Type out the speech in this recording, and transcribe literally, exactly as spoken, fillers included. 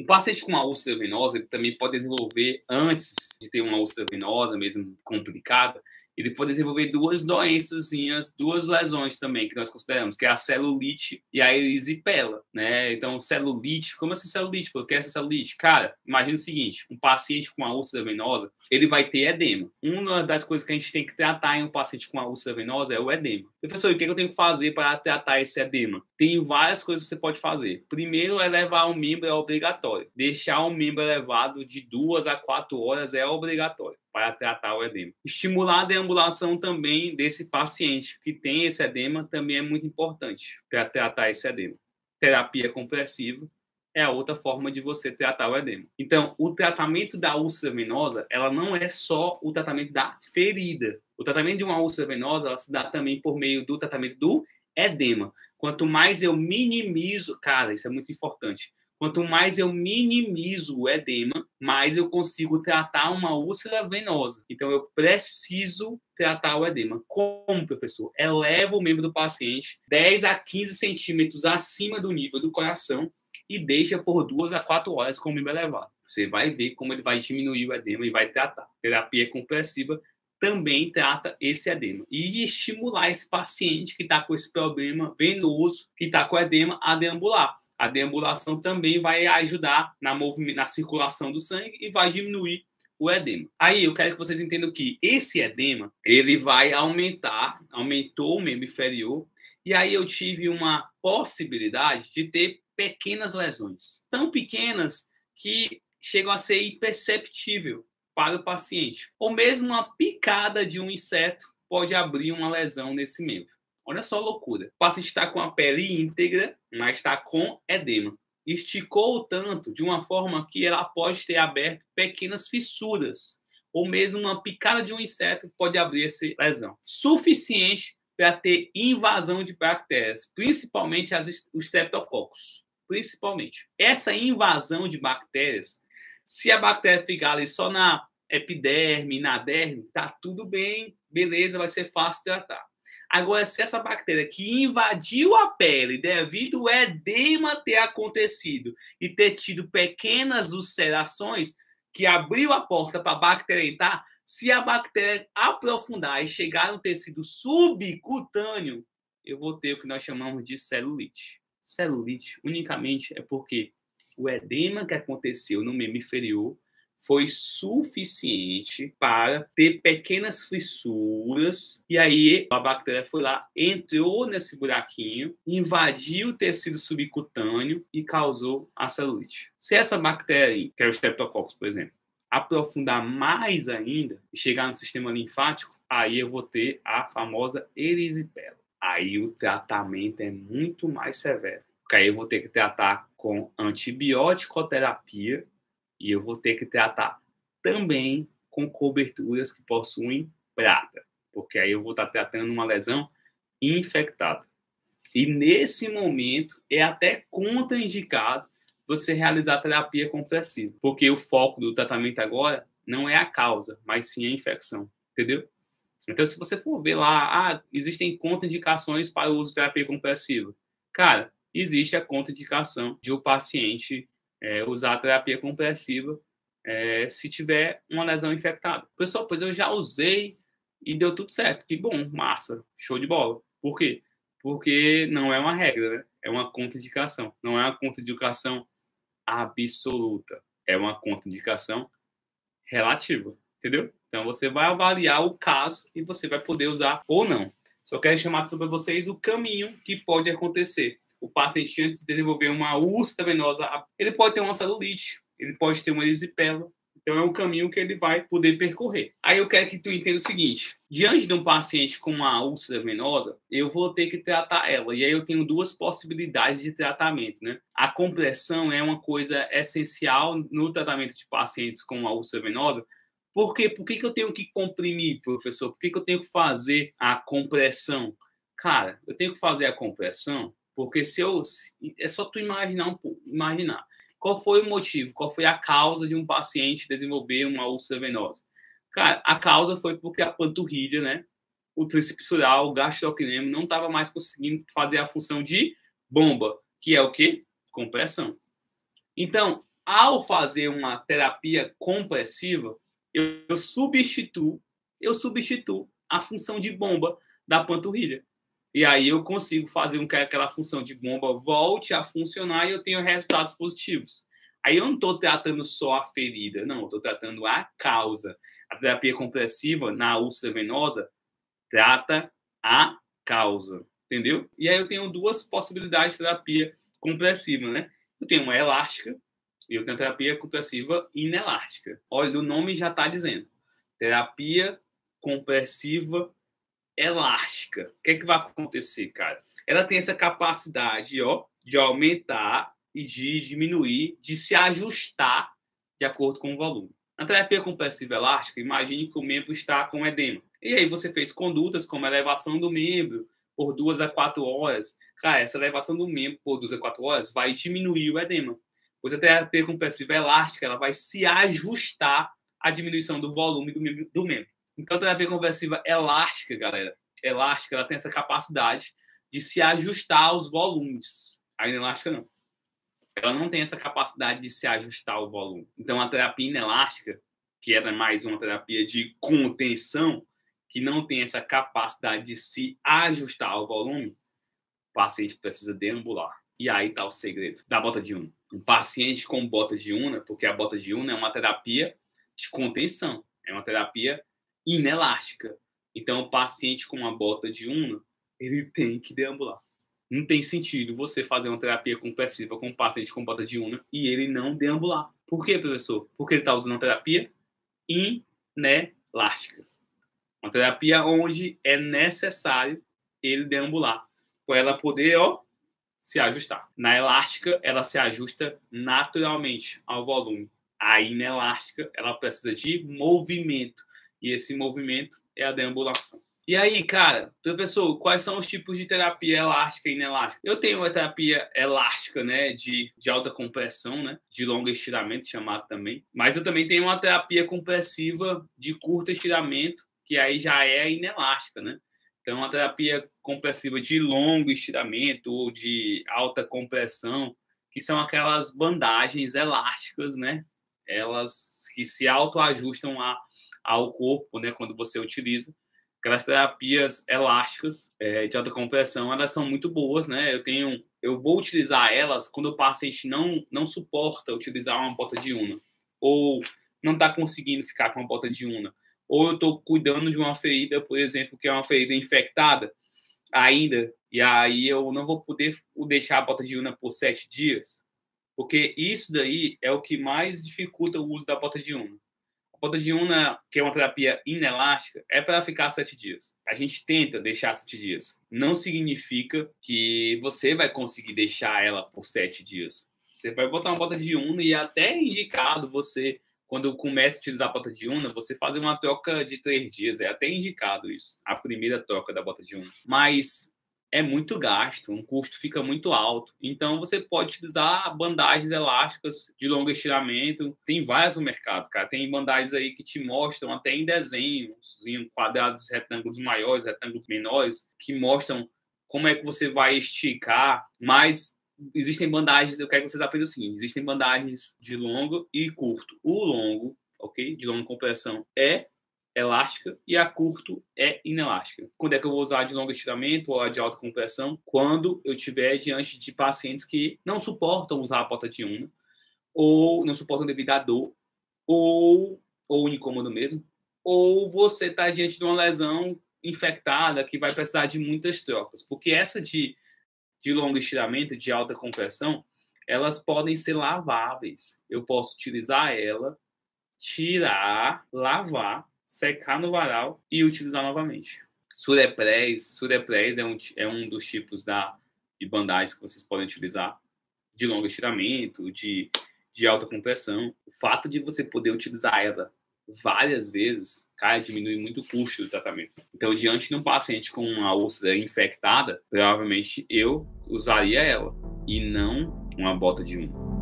paciente com uma úlcera venosa, ele também pode desenvolver, antes de ter uma úlcera venosa, mesmo complicada, ele pode desenvolver duas doençazinhas, duas lesões também, que nós consideramos, que é a celulite e a erisipela, né? Então, celulite, como assim celulite? Por que essa celulite? Cara, imagina o seguinte, um paciente com uma úlcera venosa, ele vai ter edema. Uma das coisas que a gente tem que tratar em um paciente com uma úlcera venosa é o edema. Professor, o que eu tenho que fazer para tratar esse edema? Tem várias coisas que você pode fazer. Primeiro, elevar o membro é obrigatório. Deixar o membro elevado de duas a quatro horas é obrigatório para tratar o edema. Estimular a deambulação também desse paciente que tem esse edema também é muito importante para tratar esse edema. Terapia compressiva é a outra forma de você tratar o edema. Então, o tratamento da úlcera venosa, ela não é só o tratamento da ferida. O tratamento de uma úlcera venosa, ela se dá também por meio do tratamento do edema. Quanto mais eu minimizo, cara, isso é muito importante. Quanto mais eu minimizo o edema, mais eu consigo tratar uma úlcera venosa. Então, eu preciso tratar o edema. Como, professor? Eleva o membro do paciente dez a quinze centímetros acima do nível do coração e deixa por duas a quatro horas com o membro elevado. Você vai ver como ele vai diminuir o edema e vai tratar. Terapia compressiva também trata esse edema. E estimular esse paciente que está com esse problema venoso, que está com edema, a deambular. A deambulação também vai ajudar na, movimento, na circulação do sangue e vai diminuir o edema. Aí eu quero que vocês entendam que esse edema, ele vai aumentar, aumentou o membro inferior, e aí eu tive uma possibilidade de ter pequenas lesões, tão pequenas que chegam a ser imperceptível para o paciente. Ou mesmo uma picada de um inseto pode abrir uma lesão nesse membro. Olha só a loucura. O paciente está com a pele íntegra, mas está com edema. Esticou tanto de uma forma que ela pode ter aberto pequenas fissuras. Ou mesmo uma picada de um inseto pode abrir essa lesão. Suficiente para ter invasão de bactérias, principalmente as, os streptococcus. Principalmente. Essa invasão de bactérias, se a bactéria ficar ali só na epiderme, na derme, tá tudo bem, beleza, vai ser fácil de tratar. Agora, se essa bactéria que invadiu a pele devido ao edema ter acontecido e ter tido pequenas ulcerações que abriu a porta para a bactéria entrar, se a bactéria aprofundar e chegar no tecido subcutâneo, eu vou ter o que nós chamamos de celulite. Celulite unicamente é porque o edema que aconteceu no membro inferior foi suficiente para ter pequenas fissuras, e aí a bactéria foi lá, entrou nesse buraquinho, invadiu o tecido subcutâneo e causou a celulite. Se essa bactéria, que é o Streptococcus, por exemplo, aprofundar mais ainda e chegar no sistema linfático, aí eu vou ter a famosa erisipela. Aí o tratamento é muito mais severo, porque aí eu vou ter que tratar com antibiótico-terapia, e eu vou ter que tratar também com coberturas que possuem prata, porque aí eu vou estar tratando uma lesão infectada. E nesse momento é até contraindicado você realizar terapia compressiva, porque o foco do tratamento agora não é a causa, mas sim a infecção, entendeu? Então, se você for ver lá, ah, existem contraindicações para o uso de terapia compressiva. Cara, existe a contraindicação de o paciente É, usar a terapia compressiva é, se tiver uma lesão infectada. Pessoal, pois eu já usei e deu tudo certo. Que bom, massa, show de bola. Por quê? Porque não é uma regra, né? É uma contraindicação. Não é uma contraindicação absoluta. É uma contraindicação relativa, entendeu? Então, você vai avaliar o caso e você vai poder usar ou não. Só quero chamar sobre vocês o caminho que pode acontecer. O paciente, antes de desenvolver uma úlcera venosa, ele pode ter uma celulite, ele pode ter uma erisipela. Então, é um caminho que ele vai poder percorrer. Aí eu quero que tu entenda o seguinte. Diante de um paciente com uma úlcera venosa, eu vou ter que tratar ela. E aí eu tenho duas possibilidades de tratamento, né? A compressão é uma coisa essencial no tratamento de pacientes com uma úlcera venosa. Por quê? Por que que eu tenho que comprimir, professor? Por que que eu tenho que fazer a compressão? Cara, eu tenho que fazer a compressão porque se eu... É só tu imaginar um pouco, imaginar. Qual foi o motivo? Qual foi a causa de um paciente desenvolver uma úlcera venosa? Cara, a causa foi porque a panturrilha, né? O tríceps sural, o gastrocnêmio, não estava mais conseguindo fazer a função de bomba, que é o quê? Compressão. Então, ao fazer uma terapia compressiva, eu, eu substituo, eu substituo a função de bomba da panturrilha. E aí eu consigo fazer com que aquela função de bomba volte a funcionar e eu tenho resultados positivos. Aí eu não estou tratando só a ferida, não, eu estou tratando a causa. A terapia compressiva na úlcera venosa trata a causa, entendeu? E aí eu tenho duas possibilidades de terapia compressiva, né? Eu tenho uma elástica e eu tenho terapia compressiva inelástica. Olha, o nome já está dizendo. Terapia compressiva elástica. O que é que vai acontecer, cara? Ela tem essa capacidade, ó, de aumentar e de diminuir, de se ajustar de acordo com o volume. Na terapia compressiva elástica, imagine que o membro está com edema. E aí você fez condutas como a elevação do membro por duas a quatro horas. Cara, essa elevação do membro por duas a quatro horas vai diminuir o edema. Pois a terapia compressiva elástica, ela vai se ajustar à diminuição do volume do membro. Do membro. Então, a terapia compressiva elástica, galera, elástica, ela tem essa capacidade de se ajustar aos volumes. A inelástica, não. Ela não tem essa capacidade de se ajustar ao volume. Então, a terapia inelástica, que era mais uma terapia de contenção, que não tem essa capacidade de se ajustar ao volume, o paciente precisa deambular. E aí está o segredo da bota de Unna. Um paciente com bota de Unna, porque a bota de Unna é uma terapia de contenção, é uma terapia inelástica. Então, o paciente com uma bota de Unna, ele tem que deambular. Não tem sentido você fazer uma terapia compressiva com um paciente com bota de Unna e ele não deambular. Por quê, professor? Porque ele está usando uma terapia inelástica. Uma terapia onde é necessário ele deambular, para ela poder, ó, se ajustar. Na elástica, ela se ajusta naturalmente ao volume. A inelástica, ela precisa de movimento. E esse movimento é a deambulação. E aí, cara, professor, quais são os tipos de terapia elástica e inelástica? Eu tenho uma terapia elástica, né, de, de alta compressão, né, de longo estiramento, chamado também. Mas eu também tenho uma terapia compressiva de curto estiramento, que aí já é inelástica, né? Então, uma terapia compressiva de longo estiramento ou de alta compressão, que são aquelas bandagens elásticas, né? Elas que se autoajustam a ao corpo, né, quando você utiliza. Aquelas terapias elásticas é, de alta compressão, elas são muito boas, né? Eu tenho, eu vou utilizar elas quando o paciente não não suporta utilizar uma bota de Unna, ou não está conseguindo ficar com uma bota de Unna, ou eu estou cuidando de uma ferida, por exemplo, que é uma ferida infectada ainda, e aí eu não vou poder deixar a bota de Unna por sete dias, porque isso daí é o que mais dificulta o uso da bota de Unna. A bota de Unna, que é uma terapia inelástica, é para ficar sete dias. A gente tenta deixar sete dias. Não significa que você vai conseguir deixar ela por sete dias. Você vai botar uma bota de Unna e é até indicado você, quando começa a utilizar a bota de Unna, você fazer uma troca de três dias. É até indicado isso, a primeira troca da bota de Unna. Mas é muito gasto, um custo fica muito alto. Então, você pode utilizar bandagens elásticas de longo estiramento. Tem várias no mercado, cara. Tem bandagens aí que te mostram até em desenhos, em quadrados, retângulos maiores, retângulos menores, que mostram como é que você vai esticar. Mas existem bandagens, eu quero que vocês aprendam o seguinte, existem bandagens de longo e curto. O longo, ok? De longa compressão é elástica e a curto é inelástica. Quando é que eu vou usar de longo estiramento ou a de alta compressão? Quando eu estiver diante de pacientes que não suportam usar a bota de Unna, ou não suportam devido à dor, ou, ou incômodo mesmo, ou você está diante de uma lesão infectada que vai precisar de muitas trocas. Porque essa de, de longo estiramento, de alta compressão, elas podem ser laváveis. Eu posso utilizar ela, tirar, lavar, secar no varal e utilizar novamente. Surepress, Surepress é um, é um dos tipos da, de bandagens que vocês podem utilizar, de longo estiramento, de, de alta compressão. O fato de você poder utilizar ela várias vezes, cara, diminui muito o custo do tratamento. Então, diante de um paciente com uma úlcera infectada, provavelmente eu usaria ela e não uma bota de Unna.